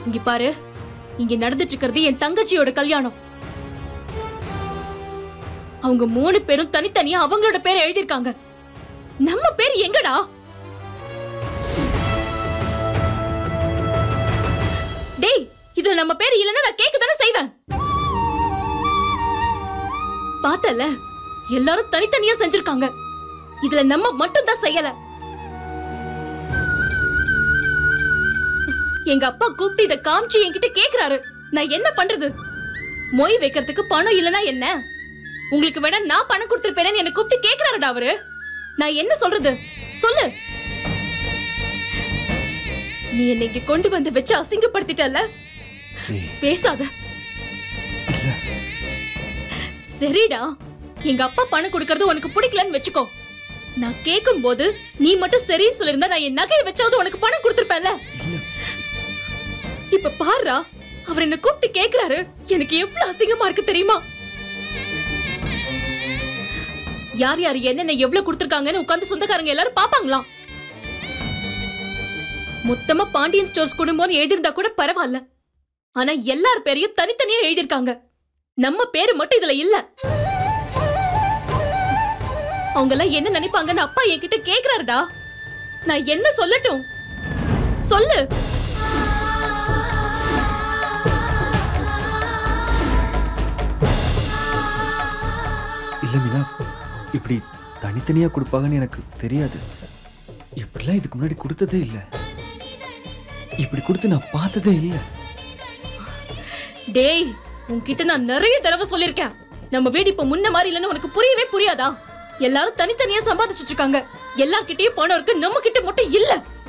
இங்க பாரு, இங்க நடந்துட்டு இருக்கிறது என் தங்கச்சியோட கல்யாணம். அவங்க 3 பேரும் தனித்தனியா அவங்களோட பேரை எழுதிருக்காங்க. நம்ம பேர் எங்கடா? டேய், இதுல நம்ம பேர் இல்லன்னா நான் கேக்க தானே செய்வேன். பார்த்தல, எல்லாரும் தனித்தனியா செஞ்சிருக்காங்க. இதுல நம்ம மட்டும் தான் செய்யல. எங்க அப்பா கூப்பிட்டு இத காமிச்சு என்கிட்ட கேக்குறாரு. நான் என்ன பண்றது? மொய் வைக்கிறதுக்கு பணம் இல்லனா என்ன? உங்களுக்கு வேணா நான் பணம் கொடுத்திருப்பேன்னு என்ன கூப்பிட்டு கேக்குறாருடா அவரு. நான் என்ன சொல்றது? சொல்லு. நீ என்னை இங்க கொண்டு வந்து வச்சு அசிங்கப்படுத்திட்டல. பேசாத. சரிடா, எங்க அப்பா பணம் கொடுக்கறது உனக்கு பிடிக்கலன்னு வச்சுக்கோ. நான் கேட்கும் போது நீ மட்டும் சரின்னு சொல்லிருந்தா நான் என் நகையை வச்சாவது உனக்கு பணம் கொடுத்திருப்பேன்ல. இப்ப பாருடா, அவர் என்ன கூப்பிட்டு கேக்குறாரு. எனக்கு எவ்வளவு அசிங்கமா இருக்கு தெரியுமா? யார் யார் என்னென்ன எவ்வளவு கொடுத்திருக்காங்கன்னு உட்கார்ந்து சொந்தக்காரங்க எல்லாரும் பாப்பாங்களாம். மொத்தமா பாண்டியன் ஸ்டோர்ஸ் குடும்பம்னு எழுதியிருந்தா கூட பரவாயில்ல. ஆனா எல்லார் பேரையும் தனித்தனியா எழுதியிருக்காங்க. நம்ம பேரு மட்டும் இதுல இல்ல. அவங்க எல்லாம் என்ன நினைப்பாங்கன்னு அப்பா என்கிட்ட கேக்குறாருடா. நான் என்ன சொல்லட்டும்? சொல்லு. இல்ல மீனா, இப்படி தனித்தனியா கொடுப்பாங்கன்னு எனக்கு தெரியாது. இப்படிலாம் இதுக்கு முன்னாடி கொடுத்ததே இல்ல. இப்படி கொடுத்து நான் பார்த்ததே இல்ல. டேய், உன்கிட்ட நான் நிறைய தடவை சொல்லிருக்கேன். நம்ம வீடு இப்ப முன்ன மாதிரி இல்லன்னு உனக்கு புரியவே புரியாதா? எல்லாரும் தனித்தனியா சம்பாதிச்சிட்டு இருக்காங்க. எல்லார்கிட்டயும் பணம் இருக்கு, நம்ம கிட்ட மட்டும் இல்ல.